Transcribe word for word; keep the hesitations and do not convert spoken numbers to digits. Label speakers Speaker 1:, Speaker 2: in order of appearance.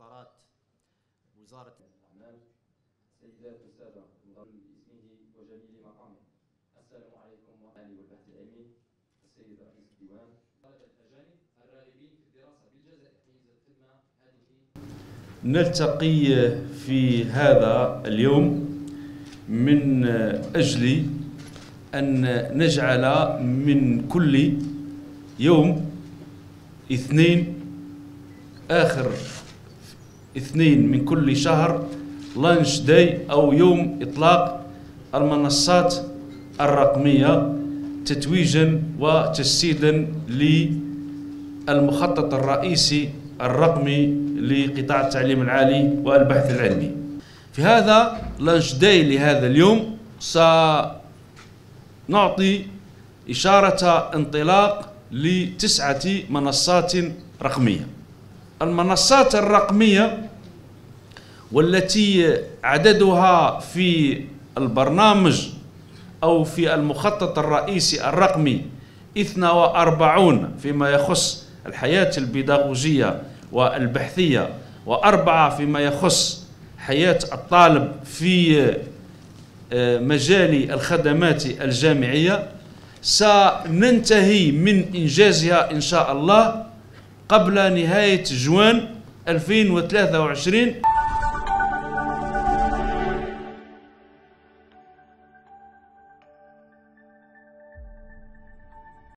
Speaker 1: فقرات وزارة
Speaker 2: الأعمال سيدات والسادة نظام باسمه وجليل مقامه. السلام عليكم ورحمة الله والبحث العلمي. السيد رئيس الديوان، طلبة الأجانب الراغبين في الدراسة بالجزائر حيز الخدمة هذه.
Speaker 3: نلتقي في هذا اليوم من أجل أن نجعل من كل يوم اثنين آخر اثنين من كل شهر لانش داي أو يوم إطلاق المنصات الرقمية تتويجا وتجسيدا للمخطط الرئيسي الرقمي لقطاع التعليم العالي والبحث العلمي. في هذا لانش داي لهذا اليوم سنعطي إشارة انطلاق لتسعة منصات رقمية. المنصات الرقمية والتي عددها في البرنامج أو في المخطط الرئيسي الرقمي اثنين وأربعين فيما يخص الحياة البيداغوجية والبحثية، وأربعة فيما يخص حياة الطالب في مجال الخدمات الجامعية، سننتهي من إنجازها إن شاء الله قبل نهاية جوان ألفين وثلاثة وعشرين.